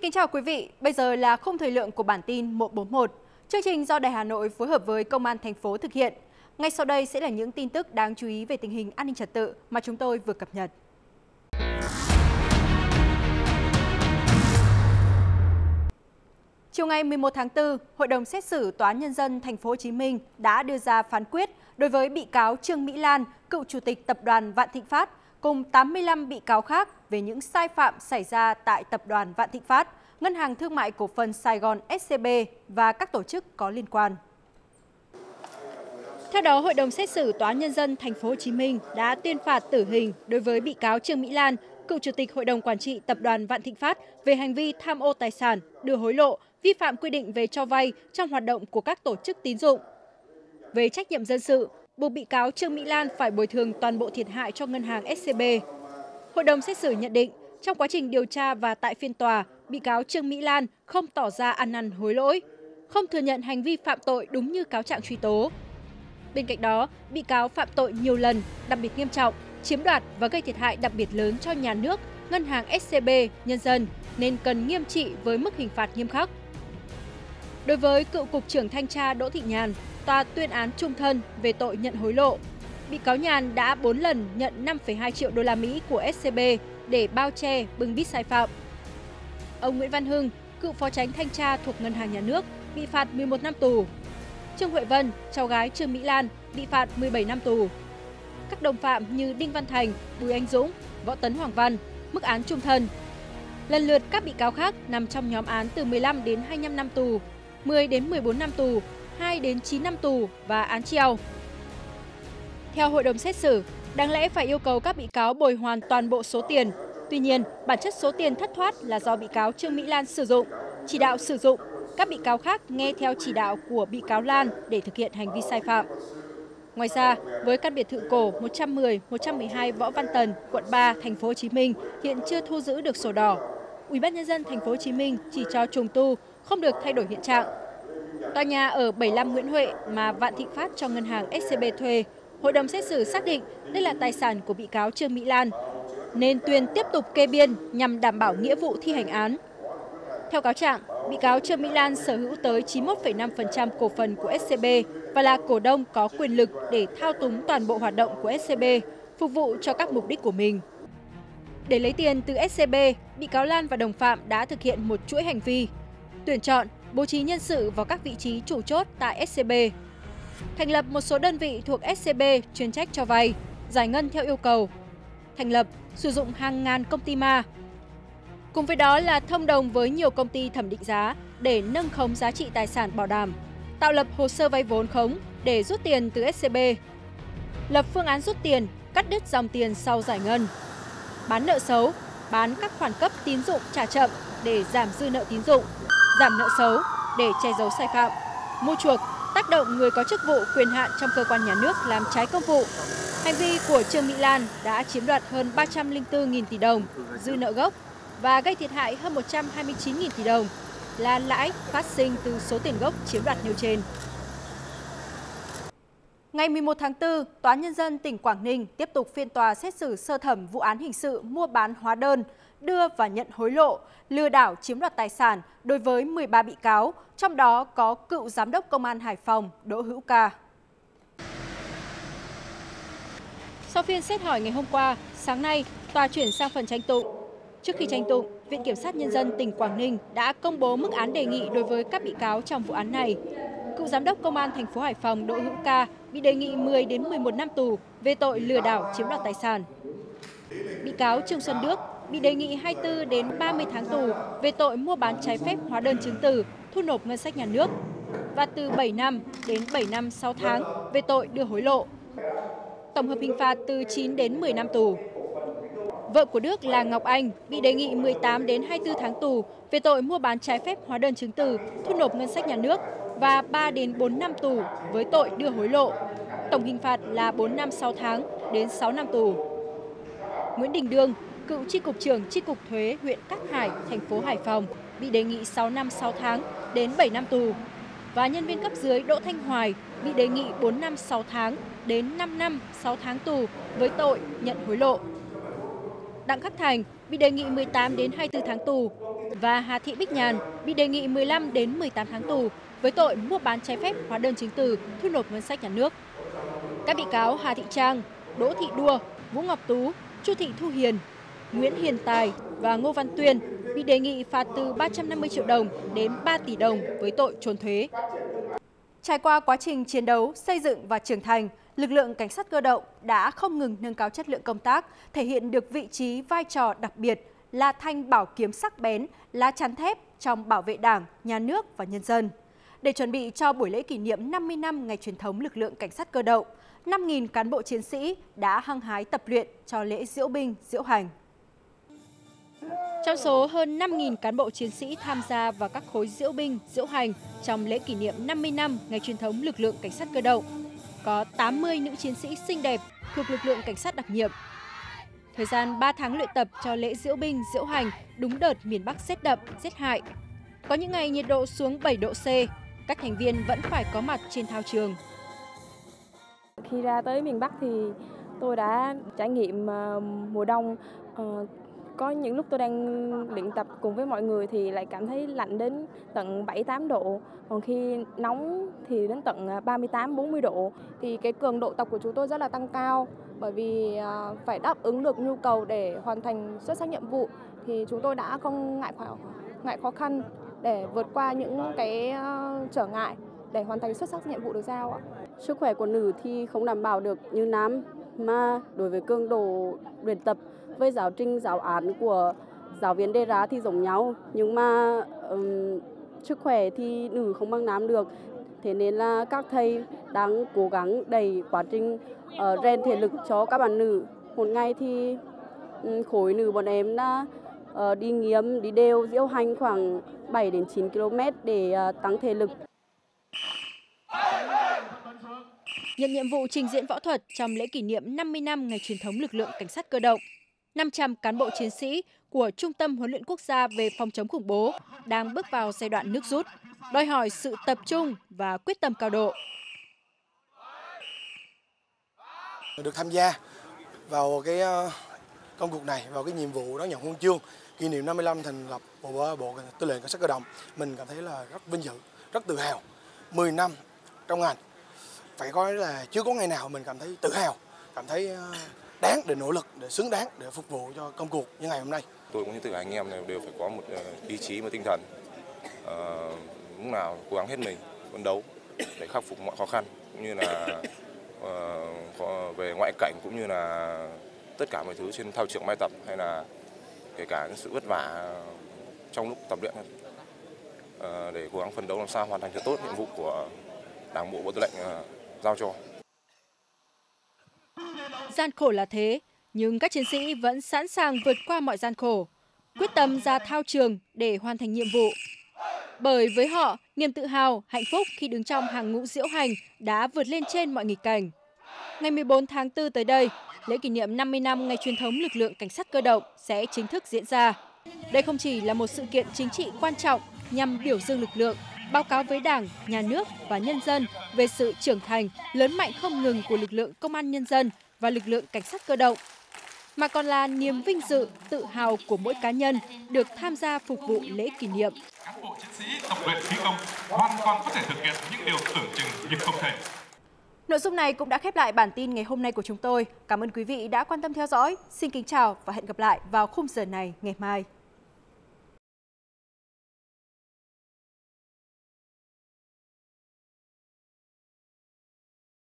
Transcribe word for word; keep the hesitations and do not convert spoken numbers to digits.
kính chào quý vị, bây giờ là khung thời lượng của bản tin một bốn một. Chương trình do Đài Hà Nội phối hợp với Công an thành phố thực hiện. Ngay sau đây sẽ là những tin tức đáng chú ý về tình hình an ninh trật tự mà chúng tôi vừa cập nhật. Chiều ngày mười một tháng tư, Hội đồng xét xử Tòa án Nhân dân thành phố Hồ Chí Minh đã đưa ra phán quyết đối với bị cáo Trương Mỹ Lan, cựu chủ tịch tập đoàn Vạn Thịnh Phát, cùng tám mươi lăm bị cáo khác về những sai phạm xảy ra tại tập đoàn Vạn Thịnh Phát, Ngân hàng Thương mại Cổ phần Sài Gòn ét xê bê và các tổ chức có liên quan. Theo đó, Hội đồng xét xử Tòa án Nhân dân thành phố Hồ Chí Minh đã tuyên phạt tử hình đối với bị cáo Trương Mỹ Lan, cựu chủ tịch Hội đồng Quản trị Tập đoàn Vạn Thịnh Phát về hành vi tham ô tài sản, đưa hối lộ, vi phạm quy định về cho vay trong hoạt động của các tổ chức tín dụng. Về trách nhiệm dân sự, buộc bị cáo Trương Mỹ Lan phải bồi thường toàn bộ thiệt hại cho ngân hàng ét xê bê. Hội đồng xét xử nhận định, trong quá trình điều tra và tại phiên tòa, bị cáo Trương Mỹ Lan không tỏ ra ăn năn hối lỗi, không thừa nhận hành vi phạm tội đúng như cáo trạng truy tố. Bên cạnh đó, bị cáo phạm tội nhiều lần, đặc biệt nghiêm trọng, chiếm đoạt và gây thiệt hại đặc biệt lớn cho nhà nước, ngân hàng ét xê bê, nhân dân, nên cần nghiêm trị với mức hình phạt nghiêm khắc. Đối với cựu Cục trưởng Thanh tra Đỗ Thị Nhàn, tòa tuyên án chung thân về tội nhận hối lộ. Bị cáo Nhàn đã bốn lần nhận năm phẩy hai triệu đô la Mỹ của ét xê bê để bao che, bưng bít sai phạm. Ông Nguyễn Văn Hưng, cựu phó chánh thanh tra thuộc Ngân hàng Nhà nước, bị phạt mười một năm tù. Trương Huệ Vân, cháu gái Trương Mỹ Lan, bị phạt mười bảy năm tù. Các đồng phạm như Đinh Văn Thành, Bùi Anh Dũng, Võ Tấn Hoàng Văn, mức án chung thân. Lần lượt các bị cáo khác nằm trong nhóm án từ mười lăm đến hai mươi lăm năm tù, mười đến mười bốn năm tù, hai đến chín năm tù và án treo. Theo hội đồng xét xử, đáng lẽ phải yêu cầu các bị cáo bồi hoàn toàn bộ số tiền. Tuy nhiên, bản chất số tiền thất thoát là do bị cáo Trương Mỹ Lan sử dụng, chỉ đạo sử dụng. Các bị cáo khác nghe theo chỉ đạo của bị cáo Lan để thực hiện hành vi sai phạm. Ngoài ra, với căn biệt thự cổ một trăm mười, một trăm mười hai Võ Văn Tần, quận ba, thành phố Hồ Chí Minh hiện chưa thu giữ được sổ đỏ. Ủy ban nhân dân thành phố Hồ Chí Minh chỉ cho trùng tu, không được thay đổi hiện trạng. Tòa nhà ở bảy mươi lăm Nguyễn Huệ mà Vạn Thịnh Phát cho ngân hàng ét xê bê thuê, hội đồng xét xử xác định đây là tài sản của bị cáo Trương Mỹ Lan, nên tuyên tiếp tục kê biên nhằm đảm bảo nghĩa vụ thi hành án. Theo cáo trạng, bị cáo Trương Mỹ Lan sở hữu tới chín mươi mốt phẩy năm phần trăm cổ phần của ét xê bê và là cổ đông có quyền lực để thao túng toàn bộ hoạt động của ét xê bê, phục vụ cho các mục đích của mình. Để lấy tiền từ ét xê bê, bị cáo Lan và đồng phạm đã thực hiện một chuỗi hành vi: tuyển chọn, bố trí nhân sự vào các vị trí chủ chốt tại ét xê bê, thành lập một số đơn vị thuộc ét xê bê chuyên trách cho vay, giải ngân theo yêu cầu, thành lập, sử dụng hàng ngàn công ty ma. Cùng với đó là thông đồng với nhiều công ty thẩm định giá để nâng khống giá trị tài sản bảo đảm, tạo lập hồ sơ vay vốn khống để rút tiền từ ét xê bê, lập phương án rút tiền, cắt đứt dòng tiền sau giải ngân, bán nợ xấu, bán các khoản cấp tín dụng trả chậm để giảm dư nợ tín dụng, giảm nợ xấu để che giấu sai phạm, mua chuộc, tác động người có chức vụ quyền hạn trong cơ quan nhà nước làm trái công vụ. Hành vi của Trương Mỹ Lan đã chiếm đoạt hơn ba trăm lẻ bốn nghìn tỷ đồng dư nợ gốc và gây thiệt hại hơn một trăm hai mươi chín nghìn tỷ đồng là lãi phát sinh từ số tiền gốc chiếm đoạt nêu trên. Ngày mười một tháng tư, Tòa án Nhân dân tỉnh Quảng Ninh tiếp tục phiên tòa xét xử sơ thẩm vụ án hình sự mua bán hóa đơn, đưa và nhận hối lộ, lừa đảo chiếm đoạt tài sản đối với mười ba bị cáo, trong đó có cựu Giám đốc Công an Hải Phòng Đỗ Hữu Ca. Sau phiên xét hỏi ngày hôm qua, sáng nay, tòa chuyển sang phần tranh tụng. Trước khi tranh tụng, Viện Kiểm sát Nhân dân tỉnh Quảng Ninh đã công bố mức án đề nghị đối với các bị cáo trong vụ án này. Cựu Giám đốc Công an thành phố Hải Phòng Đỗ Hữu Ca bị đề nghị mười đến mười một năm tù về tội lừa đảo chiếm đoạt tài sản. Bị cáo Trương Xuân Đức bị đề nghị hai mươi tư đến ba mươi tháng tù về tội mua bán trái phép hóa đơn chứng từ, thu nộp ngân sách nhà nước và từ bảy năm đến bảy năm sáu tháng về tội đưa hối lộ. Tổng hợp hình phạt từ chín đến mười năm tù. Vợ của Đức là Ngọc Anh bị đề nghị mười tám đến hai mươi tư tháng tù về tội mua bán trái phép hóa đơn chứng từ, thu nộp ngân sách nhà nước và ba đến bốn năm tù với tội đưa hối lộ. Tổng hình phạt là bốn năm sáu tháng đến sáu năm tù. Nguyễn Đình Đương, cựu chi cục trưởng chi cục thuế huyện Cát Hải, thành phố Hải Phòng bị đề nghị sáu năm sáu tháng đến bảy năm tù và nhân viên cấp dưới Đỗ Thanh Hoài bị đề nghị bốn năm sáu tháng đến năm năm sáu tháng tù với tội nhận hối lộ. Đặng Khắc Thành bị đề nghị mười tám đến hai mươi tư tháng tù, và Hà Thị Bích Nhàn bị đề nghị mười lăm đến mười tám tháng tù với tội mua bán trái phép hóa đơn chứng từ thu nộp ngân sách nhà nước. Các bị cáo Hà Thị Trang, Đỗ Thị Đua, Vũ Ngọc Tú, Chu Thị Thu Hiền, Nguyễn Hiền Tài và Ngô Văn Tuyên bị đề nghị phạt từ ba trăm năm mươi triệu đồng đến ba tỷ đồng với tội trốn thuế. Trải qua quá trình chiến đấu, xây dựng và trưởng thành, lực lượng cảnh sát cơ động đã không ngừng nâng cao chất lượng công tác, thể hiện được vị trí vai trò đặc biệt là thanh bảo kiếm sắc bén, lá chắn thép trong bảo vệ Đảng, Nhà nước và nhân dân. Để chuẩn bị cho buổi lễ kỷ niệm năm mươi năm ngày truyền thống lực lượng cảnh sát cơ động, năm nghìn cán bộ chiến sĩ đã hăng hái tập luyện cho lễ diễu binh, diễu hành. Trong số hơn năm nghìn cán bộ chiến sĩ tham gia vào các khối diễu binh, diễu hành trong lễ kỷ niệm năm mươi năm ngày truyền thống lực lượng cảnh sát cơ động, có tám mươi nữ chiến sĩ xinh đẹp thuộc lực lượng cảnh sát đặc nhiệm. Thời gian ba tháng luyện tập cho lễ diễu binh, diễu hành đúng đợt miền Bắc rét đậm, rét hại. Có những ngày nhiệt độ xuống bảy độ C, các thành viên vẫn phải có mặt trên thao trường. Khi ra tới miền Bắc thì tôi đã trải nghiệm mùa đông. Có những lúc tôi đang luyện tập cùng với mọi người thì lại cảm thấy lạnh đến tận bảy tám độ. Còn khi nóng thì đến tận ba mươi tám bốn mươi độ. Thì cái cường độ tập của chúng tôi rất là tăng cao bởi vì phải đáp ứng được nhu cầu để hoàn thành xuất sắc nhiệm vụ. Thì chúng tôi đã không ngại khó, ngại khó khăn để vượt qua những cái trở ngại để hoàn thành xuất sắc nhiệm vụ được giao ạ. Sức khỏe của nữ thì không đảm bảo được như nam, mà đối với cường độ luyện tập với giáo trình giáo án của giáo viên đề ra thì giống nhau, nhưng mà um, sức khỏe thì nữ không bằng nam được. Thế nên là các thầy đang cố gắng đẩy quá trình uh, rèn thể lực cho các bạn nữ. Một ngày thì um, khối nữ bọn em đã uh, đi nghiếm, đi đều, diễu hành khoảng bảy đến chín ki lô mét để uh, tăng thể lực. Nhận nhiệm vụ trình diễn võ thuật trong lễ kỷ niệm năm mươi năm ngày truyền thống lực lượng cảnh sát cơ động, năm trăm cán bộ chiến sĩ của Trung tâm Huấn luyện Quốc gia về phòng chống khủng bố đang bước vào giai đoạn nước rút, đòi hỏi sự tập trung và quyết tâm cao độ. Được tham gia vào cái công cuộc này, vào cái nhiệm vụ đón nhận huân chương kỷ niệm năm mươi lăm thành lập của Bộ Tư lệnh Cảnh sát cơ động, mình cảm thấy là rất vinh dự, rất tự hào. mười năm trong ngành, phải nói là chưa có ngày nào mình cảm thấy tự hào, cảm thấy đáng để nỗ lực, để xứng đáng để phục vụ cho công cuộc như ngày hôm nay. Tôi cũng như tất cả anh em này đều phải có một ý chí và tinh thần, uh, lúc nào cố gắng hết mình, phấn đấu để khắc phục mọi khó khăn, cũng như là uh, về ngoại cảnh cũng như là tất cả mọi thứ trên thao trường bài tập, hay là kể cả những sự vất vả trong lúc tập luyện, uh, để cố gắng phấn đấu làm sao hoàn thành thật tốt nhiệm vụ của Đảng bộ, Bộ Tư lệnh uh, giao cho. Gian khổ là thế, nhưng các chiến sĩ vẫn sẵn sàng vượt qua mọi gian khổ, quyết tâm ra thao trường để hoàn thành nhiệm vụ. Bởi với họ, niềm tự hào, hạnh phúc khi đứng trong hàng ngũ diễu hành đã vượt lên trên mọi nghịch cảnh. Ngày mười bốn tháng tư tới đây, lễ kỷ niệm năm mươi năm ngày truyền thống lực lượng cảnh sát cơ động sẽ chính thức diễn ra. Đây không chỉ là một sự kiện chính trị quan trọng nhằm biểu dương lực lượng, báo cáo với Đảng, Nhà nước và nhân dân về sự trưởng thành, lớn mạnh không ngừng của lực lượng Công an Nhân dân và lực lượng cảnh sát cơ động, mà còn là niềm vinh dự, tự hào của mỗi cá nhân được tham gia phục vụ lễ kỷ niệm. Cán bộ chiến sĩ tập luyện khí công hoàn toàn có thể thực hiện những điều tưởng chừng như không thể. Nội dung này cũng đã khép lại bản tin ngày hôm nay của chúng tôi. Cảm ơn quý vị đã quan tâm theo dõi. Xin kính chào và hẹn gặp lại vào khung giờ này ngày mai.